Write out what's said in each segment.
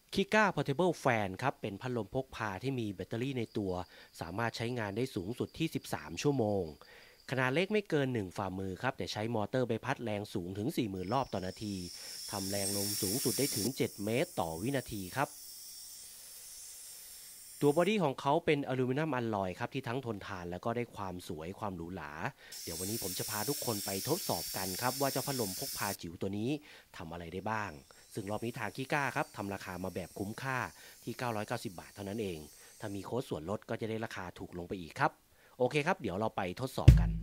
Kika Portable Fan ครับเป็นพัดลมพกพาที่มีแบตเตอรี่ในตัวสามารถใช้งานได้สูงสุดที่13ชั่วโมงขนาดเล็กไม่เกิน1ฝ่ามือครับแต่ใช้มอเตอร์ใบพัดแรงสูงถึง40,000รอบต่อนาทีทำแรงลมสูงสุดได้ถึง7เมตรต่อวินาทีครับตัวบอดี้ของเขาเป็นอลูมิเนียมอลลอยครับที่ทั้งทนทานและก็ได้ความสวยความหรูหราเดี๋ยววันนี้ผมจะพาทุกคนไปทดสอบกันครับว่าเจ้าพัดลมพกพาจิ๋วตัวนี้ทำอะไรได้บ้างซึ่งรอบนี้ทางคีก้าครับทำราคามาแบบคุ้มค่าที่990บาทเท่านั้นเองถ้ามีโค้ดส่วนลดก็จะได้ราคาถูกลงไปอีกครับโอเคครับเดี๋ยวเราไปทดสอบกัน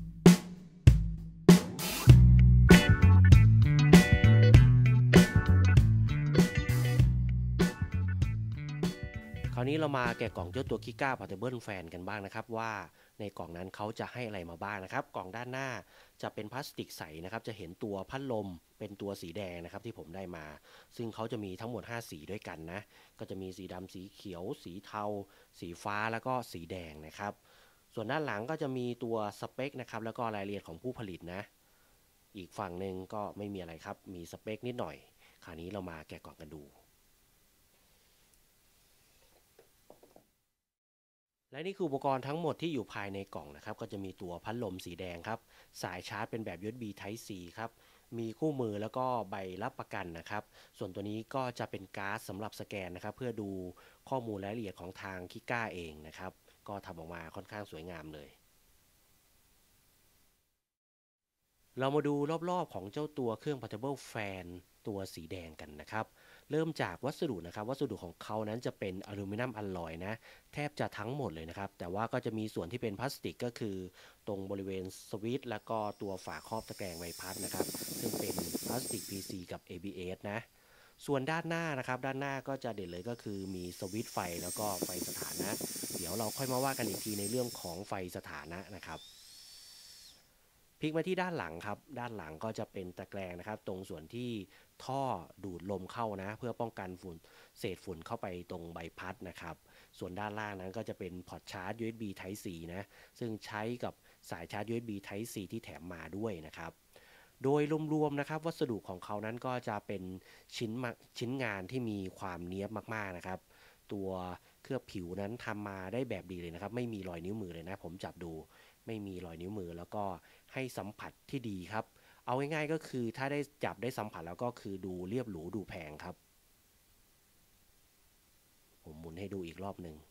คราวนี้เรามาแกะกล่องเจ้าตัวคิก้าพอร์ตเบิลแฟนกันบ้างนะครับว่าในกล่องนั้นเขาจะให้อะไรมาบ้างนะครับกล่องด้านหน้าจะเป็นพลาสติกใสนะครับจะเห็นตัวพัดลมเป็นตัวสีแดงนะครับที่ผมได้มาซึ่งเขาจะมีทั้งหมด5สีด้วยกันนะก็จะมีสีดำสีเขียวสีเทาสีฟ้าแล้วก็สีแดงนะครับส่วนด้านหลังก็จะมีตัวสเปคนะครับแล้วก็รายละเอียดของผู้ผลิตนะอีกฝั่งหนึ่งก็ไม่มีอะไรครับมีสเปคนิดหน่อยคราวนี้เรามาแกะกล่องกันดู และนี่คืออุปกรณ์ทั้งหมดที่อยู่ภายในกล่องนะครับก็จะมีตัวพัดลมสีแดงครับสายชาร์จเป็นแบบ USB Type C ครับมีคู่มือแล้วก็ใบรับประกันนะครับส่วนตัวนี้ก็จะเป็นการ์ดสำหรับสแกนนะครับเพื่อดูข้อมูลรายละเอียดของทางคิก้าเองนะครับก็ทำออกมาค่อนข้างสวยงามเลย เรามาดูรอบๆของเจ้าตัวเครื่อง Portable Fan ตัวสีแดงกันนะครับเริ่มจากวัสดุนะครับวัสดุของเขานั้นจะเป็นอลูมิเนียมอลลอยนะแทบจะทั้งหมดเลยนะครับแต่ว่าก็จะมีส่วนที่เป็นพลาสติกก็คือตรงบริเวณสวิตช์แล้วก็ตัวฝาครอบตะแกรงใบพัดนะครับซึ่งเป็นพลาสติก PC กับ ABS นะส่วนด้านหน้านะครับด้านหน้าก็จะเด่นเลยก็คือมีสวิตช์ไฟแล้วก็ไฟสถานะเดี๋ยวเราค่อยมาว่ากันอีกทีในเรื่องของไฟสถานะนะครับ พลิกมาที่ด้านหลังครับด้านหลังก็จะเป็นตะแกรงนะครับตรงส่วนที่ท่อดูดลมเข้านะเพื่อป้องกันฝุ่นเศษฝุ่นเข้าไปตรงใบพัดนะครับส่วนด้านล่างนั้นก็จะเป็นพอร์ตชาร์จ USB Type C นะซึ่งใช้กับสายชาร์จ USB Type C ที่แถมมาด้วยนะครับโดยรวมๆนะครับวัสดุของเขานั้นก็จะเป็นชิ้นงานที่มีความเนี้ยบมากๆนะครับตัวเคลือบผิวนั้นทำมาได้แบบดีเลยนะครับไม่มีรอยนิ้วมือเลยนะผมจับดูไม่มีรอยนิ้วมือแล้วก็ให้สัมผัสที่ดีครับเอาง่ายๆก็คือถ้าได้จับได้สัมผัสแล้วก็คือดูเรียบหรูดูแพงครับผมหมุนให้ดูอีกรอบหนึ่ง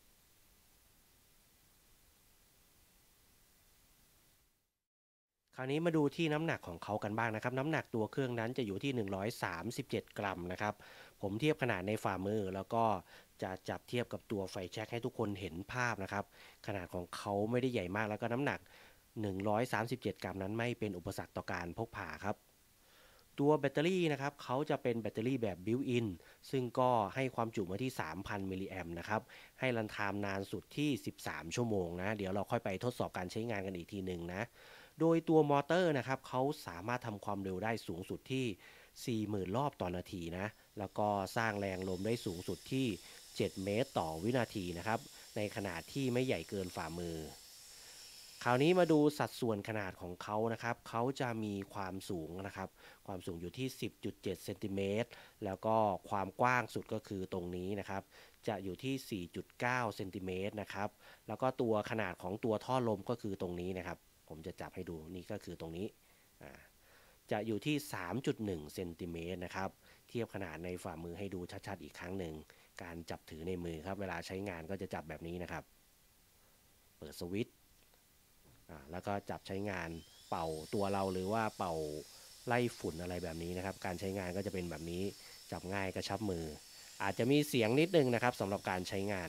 คราวนี้มาดูที่น้ำหนักของเขากันบ้างนะครับน้ำหนักตัวเครื่องนั้นจะอยู่ที่137กรัมนะครับผมเทียบขนาดในฝ่ามือแล้วก็จะจับเทียบกับตัวไฟแช็กให้ทุกคนเห็นภาพนะครับขนาดของเขาไม่ได้ใหญ่มากแล้วก็น้ำหนัก137กรัมนั้นไม่เป็นอุปสรรคต่อการพกพาครับตัวแบตเตอรี่นะครับเขาจะเป็นแบตเตอรี่แบบบิวอินซึ่งก็ให้ความจุมาที่3,000มิลลิแอมป์นะครับให้รันไทม์นานสุดที่13ชั่วโมงนะเดี๋ยวเราค่อยไปทดสอบการใช้งานกันอีกทีหนึ่งนะ โดยตัวมอเตอร์นะครับเขาสามารถทำความเร็วได้สูงสุดที่40,000รอบต่อนาทีนะแล้วก็สร้างแรงลมได้สูงสุดที่7เมตรต่อวินาทีนะครับในขนาดที่ไม่ใหญ่เกินฝ่ามือคราวนี้มาดูสัดส่วนขนาดของเขานะครับเขาจะมีความสูงนะครับความสูงอยู่ที่10.7เซนติเมตรแล้วก็ความกว้างสุดก็คือตรงนี้นะครับจะอยู่ที่4.9เซนติเมตรนะครับแล้วก็ตัวขนาดของตัวท่อลมก็คือตรงนี้นะครับ ผมจะจับให้ดูนี่ก็คือตรงนี้จะอยู่ที่3.1เซนติเมตรนะครับเทียบขนาดในฝ่ามือให้ดูชัดๆอีกครั้งหนึ่งการจับถือในมือครับเวลาใช้งานก็จะจับแบบนี้นะครับเปิดสวิตช์แล้วก็จับใช้งานเป่าตัวเราหรือว่าเป่าไล่ฝุ่นอะไรแบบนี้นะครับการใช้งานก็จะเป็นแบบนี้จับง่ายกระชับมืออาจจะมีเสียงนิดนึงนะครับสำหรับการใช้งาน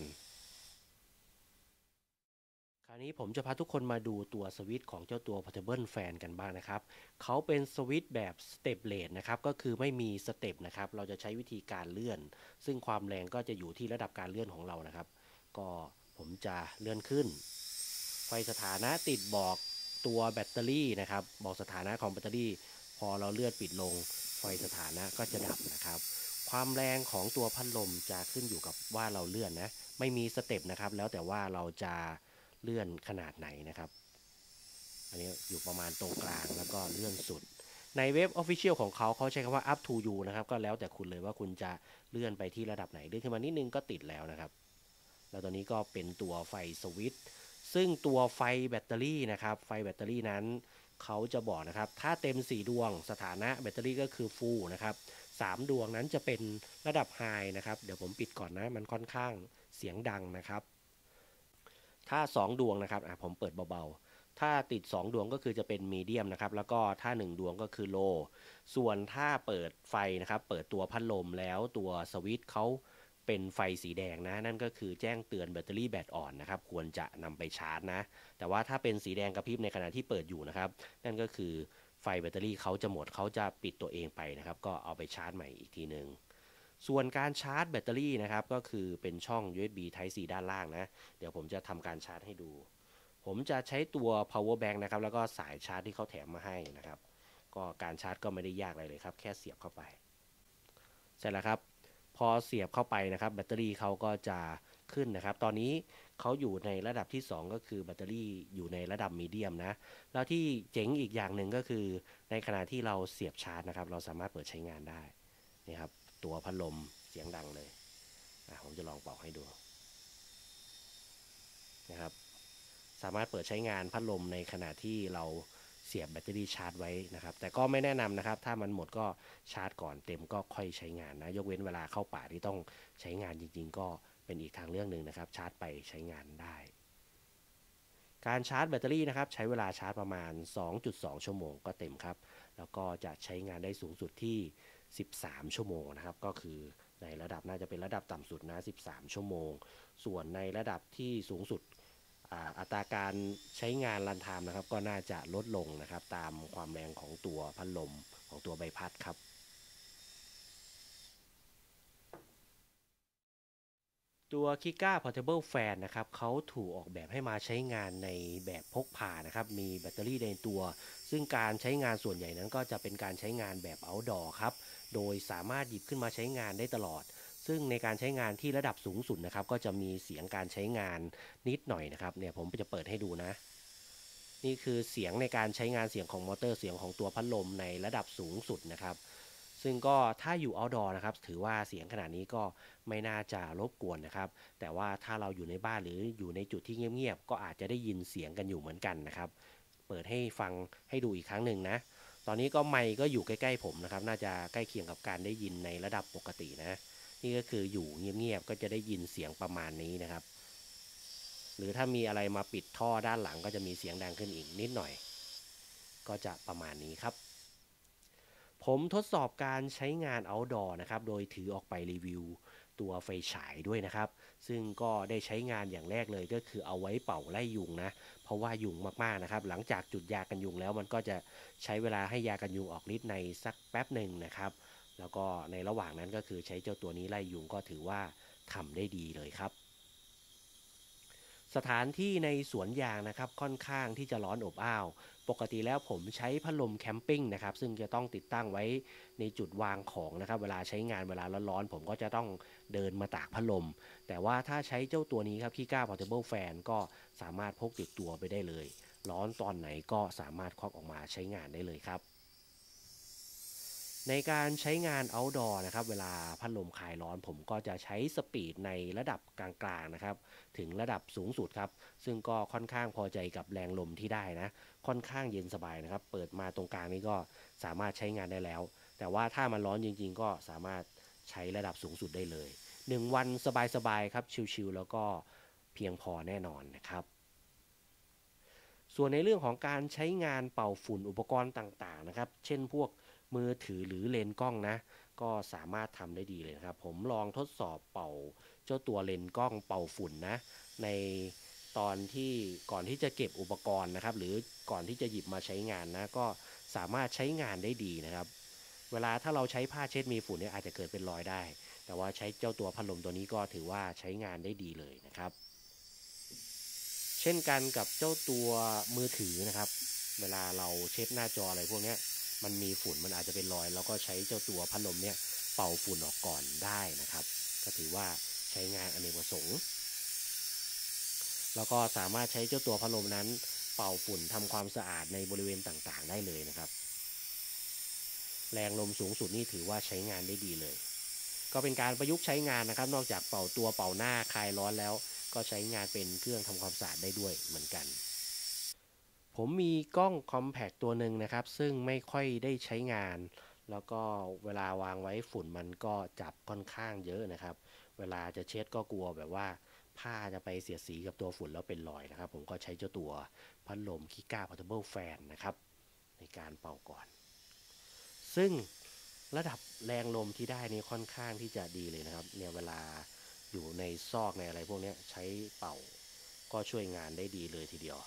คราวนี้ผมจะพาทุกคนมาดูตัวสวิตช์ของเจ้าตัว Portable Fan กันบ้างนะครับเขาเป็นสวิตช์แบบสเต็ปเลสนะครับก็คือไม่มีสเต็ปนะครับเราจะใช้วิธีการเลื่อนซึ่งความแรงก็จะอยู่ที่ระดับการเลื่อนของเรานะครับก็ผมจะเลื่อนขึ้นไฟสถานะติดบอกตัวแบตเตอรี่นะครับบอกสถานะของแบตเตอรี่พอเราเลื่อนปิดลงไฟสถานะก็จะดับนะครับความแรงของตัวพัดลมจะขึ้นอยู่กับว่าเราเลื่อนนะไม่มีสเต็ปนะครับแล้วแต่ว่าเราจะเลื่อนขนาดไหนนะครับอันนี้อยู่ประมาณตรงกลางแล้วก็เลื่อนสุดในเว็บ Official ของเขาใช้คำว่า up to you นะครับก็แล้วแต่คุณเลยว่าคุณจะเลื่อนไปที่ระดับไหนเลื่อนขึ้นมานิดนึงก็ติดแล้วนะครับแล้วตอนนี้ก็เป็นตัวไฟสวิตช์ซึ่งตัวไฟแบตเตอรี่นะครับไฟแบตเตอรี่นั้นเขาจะบอกนะครับถ้าเต็ม4ดวงสถานะแบตเตอรี่ก็คือ full นะครับ3ดวงนั้นจะเป็นระดับ high นะครับเดี๋ยวผมปิดก่อนนะมันค่อนข้างเสียงดังนะครับถ้า2ดวงนะครับผมเปิดเบาๆถ้าติด2ดวงก็คือจะเป็นมีเดียมนะครับแล้วก็ถ้า1ดวงก็คือโลส่วนถ้าเปิดไฟนะครับเปิดตัวพัดลมแล้วตัวสวิตช์เขาเป็นไฟสีแดงนะนั่นก็คือแจ้งเตือนแบตเตอรี่แบตอ่อนนะครับควรจะนำไปชาร์จนะแต่ว่าถ้าเป็นสีแดงกระพริบในขณะที่เปิดอยู่นะครับนั่นก็คือไฟแบตเตอรี่เขาจะหมดเขาจะปิดตัวเองไปนะครับก็เอาไปชาร์จใหม่อีกทีหนึ่งส่วนการชาร์จแบตเตอรี่นะครับก็คือเป็นช่อง USB Type C ด้านล่างนะเดี๋ยวผมจะทำการชาร์จให้ดูผมจะใช้ตัว power bank นะครับแล้วก็สายชาร์จที่เขาแถมมาให้นะครับก็การชาร์จก็ไม่ได้ยากอะไรเลยครับแค่เสียบเข้าไปเสร็จแล้วครับพอเสียบเข้าไปนะครับแบตเตอรี่เขาก็จะขึ้นนะครับตอนนี้เขาอยู่ในระดับที่2ก็คือแบตเตอรี่อยู่ในระดับมีเดียมนะแล้วที่เจ๋งอีกอย่างหนึ่งก็คือในขณะที่เราเสียบชาร์จนะครับเราสามารถเปิดใช้งานได้นี่ครับตัวพัดลมเสียงดังเลยผมจะลองเป่าให้ดูนะครับสามารถเปิดใช้งานพัดลมในขณะที่เราเสียบแบตเตอรี่ชาร์จไว้นะครับแต่ก็ไม่แนะนำนะครับถ้ามันหมดก็ชาร์จก่อนเต็มก็ค่อยใช้งานนะยกเว้นเวลาเข้าป่าที่ต้องใช้งานจริงๆก็เป็นอีกทางเลือกหนึ่งนะครับชาร์จไปใช้งานได้การชาร์จแบตเตอรี่นะครับใช้เวลาชาร์จประมาณ 2.2 ชั่วโมงก็เต็มครับแล้วก็จะใช้งานได้สูงสุดที่13ชั่วโมงนะครับก็คือในระดับน่าจะเป็นระดับต่ำสุดนะ13ชั่วโมงส่วนในระดับที่สูงสุดอัตราการใช้งานรันไทม์นะครับก็น่าจะลดลงนะครับตามความแรงของตัวพัดลมของตัวใบพัดครับตัว Kika Portable Fan นะครับเขาถูกออกแบบให้มาใช้งานในแบบพกพานะครับมีแบตเตอรี่ในตัวซึ่งการใช้งานส่วนใหญ่นั้นก็จะเป็นการใช้งานแบบ outdoor ครับโดยสามารถหยิบขึ้นมาใช้งานได้ตลอดซึ่งในการใช้งานที่ระดับสูงสุดนะครับก็จะมีเสียงการใช้งานนิดหน่อยนะครับเนี่ยผมจะเปิดให้ดูนะ นี่คือเสียงในการใช้งานเสียงของมอเตอร์เสียงของตัวพัดลมในระดับสูงสุดนะครับซึ่งก็ถ้าอยู่ outdoor นะครับถือว่าเสียงขนาดนี้ก็ไม่น่าจะรบกวนนะครับแต่ว่าถ้าเราอยู่ในบ้านหรืออยู่ในจุดที่เงียบๆก็อาจจะได้ยินเสียงกันอยู่เหมือนกันนะครับเปิดให้ฟังให้ดูอีกครั้งหนึ่งนะตอนนี้ก็ไมค์ก็อยู่ใกล้ๆผมนะครับน่าจะใกล้เคียงกับการได้ยินในระดับปกตินะนี่ก็คืออยู่เงียบๆก็จะได้ยินเสียงประมาณนี้นะครับ หรือถ้ามีอะไรมาปิดท่อด้านหลังก็จะมีเสียงดังขึ้นอีกนิดหน่อยก็จะประมาณนี้ครับผมทดสอบการใช้งาน outdoor นะครับโดยถือออกไปรีวิวตัวไฟฉายด้วยนะครับซึ่งก็ได้ใช้งานอย่างแรกเลยก็คือเอาไว้เป่าไล่ยุงนะเพราะว่ายุงมากๆนะครับหลังจากจุดยากันยุงแล้วมันก็จะใช้เวลาให้ยากันยุงออกฤทธิ์ในสักแป๊บหนึ่งนะครับแล้วก็ในระหว่างนั้นก็คือใช้เจ้าตัวนี้ไล่ยุงก็ถือว่าทำได้ดีเลยครับ สถานที่ในสวนยางนะครับค่อนข้างที่จะร้อนอบอ้าวปกติแล้วผมใช้พัดลมแคมปิ้งนะครับซึ่งจะต้องติดตั้งไว้ในจุดวางของนะครับเวลาใช้งานเวลาร้อนๆผมก็จะต้องเดินมาตากพัดลมแต่ว่าถ้าใช้เจ้าตัวนี้ครับ Kika Portable Fan ก็สามารถพกติดตัวไปได้เลยร้อนตอนไหนก็สามารถควักออกมาใช้งานได้เลยครับ ในการใช้งาน outdoor นะครับเวลาพัดลมคลายร้อนผมก็จะใช้สปีดในระดับกลางๆนะครับถึงระดับสูงสุดครับซึ่งก็ค่อนข้างพอใจกับแรงลมที่ได้นะค่อนข้างเย็นสบายนะครับเปิดมาตรงกลางนี้ก็สามารถใช้งานได้แล้วแต่ว่าถ้ามันร้อนจริงๆก็สามารถใช้ระดับสูงสุดได้เลย1วันสบายๆครับชิลๆแล้วก็เพียงพอแน่นอนนะครับ ส่วนในเรื่องของการใช้งานเป่าฝุ่นอุปกรณ์ต่างๆนะครับ เช่นพวกมือถือหรือเลนส์กล้องนะ ก็สามารถทำได้ดีเลยนะครับ ผมลองทดสอบเป่าเจ้าตัวเลนส์กล้องเป่าฝุ่นนะในตอนที่ก่อนที่จะเก็บอุปกรณ์นะครับหรือก่อนที่จะหยิบมาใช้งานนะก็สามารถใช้งานได้ดีนะครับเวลาถ้าเราใช้ผ้าเช็ดมีฝุ่นเนี่ยอาจจะเกิดเป็นรอยได้แต่ว่าใช้เจ้าตัวพัดลมตัวนี้ก็ถือว่าใช้งานได้ดีเลยนะครับ เช่นกันกับเจ้าตัวมือถือนะครับเวลาเราเช็ดหน้าจออะไรพวกนี้มันมีฝุ่นมันอาจจะเป็นรอยแล้วก็ใช้เจ้าตัวพัดลมเนี่ยเป่าฝุ่นออกก่อนได้นะครับก็ถือว่าใช้งานอเนกประสงค์แล้วก็สามารถใช้เจ้าตัวพัดลมนั้นเป่าฝุ่นทำความสะอาดในบริเวณต่างๆได้เลยนะครับแรงลมสูงสุดนี่ถือว่าใช้งานได้ดีเลยก็เป็นการประยุกต์ใช้งานนะครับนอกจากเป่าตัวเป่าหน้าคลายร้อนแล้วก็ใช้งานเป็นเครื่องทำความสะอาดได้ด้วยเหมือนกันผมมีกล้องคอมแพคตัวหนึ่งนะครับซึ่งไม่ค่อยได้ใช้งานแล้วก็เวลาวางไว้ฝุ่นมันก็จับค่อนข้างเยอะนะครับเวลาจะเช็ดก็กลัวแบบว่าผ้าจะไปเสียดสีกับตัวฝุ่นแล้วเป็นรอยนะครับผมก็ใช้เจ้าตัวพัดลมคิก้าพอร์ตเบิลแฟนนะครับในการเป่าก่อนซึ่งระดับแรงลมที่ได้นี่ค่อนข้างที่จะดีเลยนะครับเนี่ยเวลาอยู่ในซอกในอะไรพวกนี้ใช้เป่าก็ช่วยงานได้ดีเลยทีเดียว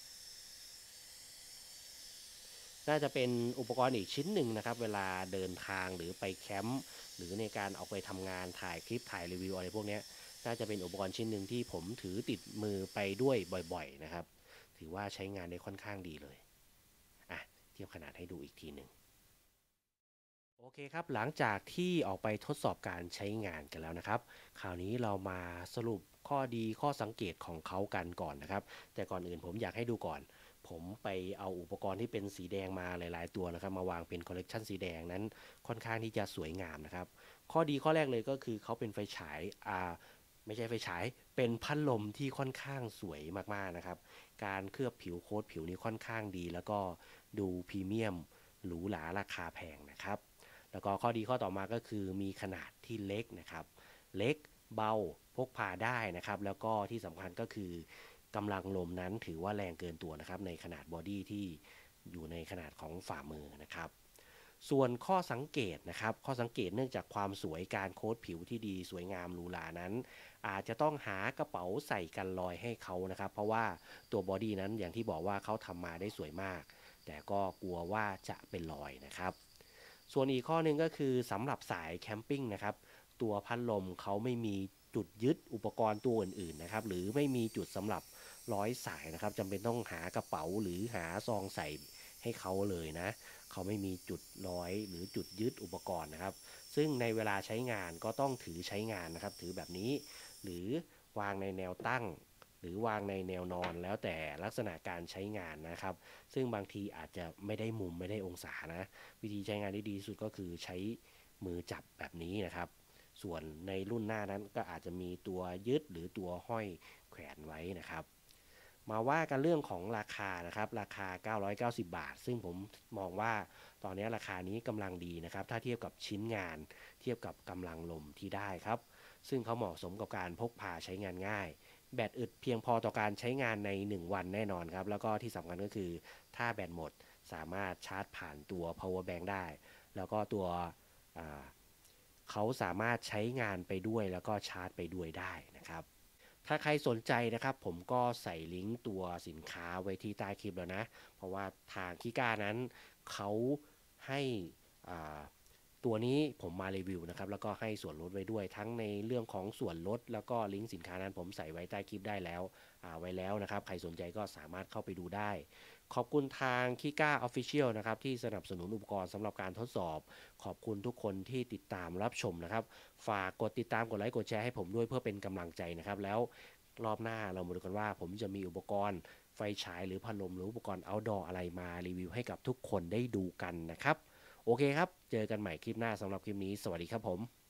น่าจะเป็นอุปกรณ์อีกชิ้นหนึ่งนะครับเวลาเดินทางหรือไปแคมป์หรือในการออกไปทำงานถ่ายคลิปถ่ายรีวิวอะไรพวกนี้น่าจะเป็นอุปกรณ์ชิ้นหนึ่งที่ผมถือติดมือไปด้วยบ่อยๆนะครับถือว่าใช้งานได้ค่อนข้างดีเลยอ่ะเทียบขนาดให้ดูอีกทีหนึ่ง โอเคครับหลังจากที่ออกไปทดสอบการใช้งานกันแล้วนะครับคราวนี้เรามาสรุปข้อดีข้อสังเกตของเขากันก่อนนะครับแต่ก่อนอื่นผมอยากให้ดูก่อนผมไปเอาอุปกรณ์ที่เป็นสีแดงมาหลายๆตัวนะครับมาวางเป็นคอลเลกชันสีแดงนั้นค่อนข้างที่จะสวยงามนะครับข้อดีข้อแรกเลยก็คือเขาเป็นไฟฉายไม่ใช่ไฟฉายเป็นพัดลมที่ค่อนข้างสวยมากๆนะครับการเคลือบผิวโค้ดผิวนี้ค่อนข้างดีแล้วก็ดูพรีเมียมหรูหราราคาแพงนะครับ แล้วก็ข้อดีข้อต่อมาก็คือมีขนาดที่เล็กนะครับเล็กเบาพกพาได้นะครับแล้วก็ที่สำคัญก็คือกำลังลมนั้นถือว่าแรงเกินตัวนะครับในขนาดบอดี้ที่อยู่ในขนาดของฝ่ามือนะครับส่วนข้อสังเกตนะครับข้อสังเกตเนื่องจากความสวยการโค้ดผิวที่ดีสวยงามหรูหรานั้นอาจจะต้องหากระเป๋าใส่กันรอยให้เขานะครับเพราะว่าตัวบอดี้นั้นอย่างที่บอกว่าเขาทำมาได้สวยมากแต่ก็กลัวว่าจะเป็นรอยนะครับ ส่วนอีกข้อหนึ่งก็คือสำหรับสายแคมปิ้งนะครับตัวพัดลมเขาไม่มีจุดยึดอุปกรณ์ตัวอื่นๆนะครับหรือไม่มีจุดสำหรับร้อยสายนะครับจำเป็นต้องหากระเป๋าหรือหาซองใส่ให้เขาเลยนะเขาไม่มีจุดร้อยหรือจุดยึดอุปกรณ์นะครับซึ่งในเวลาใช้งานก็ต้องถือใช้งานนะครับถือแบบนี้หรือวางในแนวตั้งหรือวางในแนวนอนแล้วแต่ลักษณะการใช้งานนะครับซึ่งบางทีอาจจะไม่ได้มุมไม่ได้องศานะ วิธีใช้งานที่ดีที่สุดก็คือใช้มือจับแบบนี้นะครับส่วนในรุ่นหน้านั้นก็อาจจะมีตัวยึดหรือตัวห้อยแขวนไว้นะครับมาว่ากันเรื่องของราคานะครับราคา990บาทซึ่งผมมองว่าตอนนี้ราคานี้กำลังดีนะครับถ้าเทียบกับชิ้นงานเทียบกับกำลังลมที่ได้ครับซึ่งเขาเหมาะสมกับการพกพาใช้งานง่ายแบตอึดเพียงพอต่อการใช้งานใน1วันแน่นอนครับแล้วก็ที่สำคัญก็คือถ้าแบตหมดสามารถชาร์จผ่านตัว power bank ได้แล้วก็ตัวเขาสามารถใช้งานไปด้วยแล้วก็ชาร์จไปด้วยได้นะครับถ้าใครสนใจนะครับผมก็ใส่ลิงก์ตัวสินค้าไว้ที่ใต้คลิปแล้วนะเพราะว่าทางคิก้านั้นเขาให้อ่าตัวนี้ผมมารีวิวนะครับแล้วก็ให้ส่วนลดไว้ด้วยทั้งในเรื่องของส่วนลดแล้วก็ลิงก์สินค้านั้นผมใส่ไว้ใต้คลิปได้แล้วไว้แล้วนะครับใครสนใจก็สามารถเข้าไปดูได้ ขอบคุณทาง Kika Official นะครับที่สนับสนุนอุปกรณ์สำหรับการทดสอบขอบคุณทุกคนที่ติดตามรับชมนะครับฝากกดติดตามกดไลค์กดแชร์ให้ผมด้วยเพื่อเป็นกำลังใจนะครับแล้วรอบหน้าเรามาดูกันว่าผมจะมีอุปกรณ์ไฟฉายหรือพัดลมหรืออุปกรณ์ outdoor อะไรมารีวิวให้กับทุกคนได้ดูกันนะครับโอเคครับเจอกันใหม่คลิปหน้าสำหรับคลิปนี้สวัสดีครับผม